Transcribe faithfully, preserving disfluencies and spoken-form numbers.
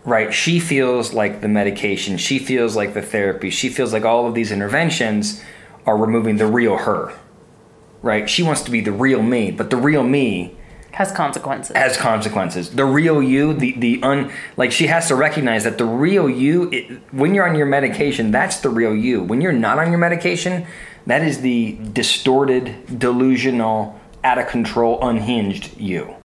right? She feels like the medication, she feels like the therapy, she feels like all of these interventions are removing the real her, right? She wants to be the real me, but the real me has consequences. Has consequences. The real you, the the un like she has to recognize that the real you, it, when you're on your medication, that's the real you. When you're not on your medication, that is the distorted, delusional, out of control, unhinged you.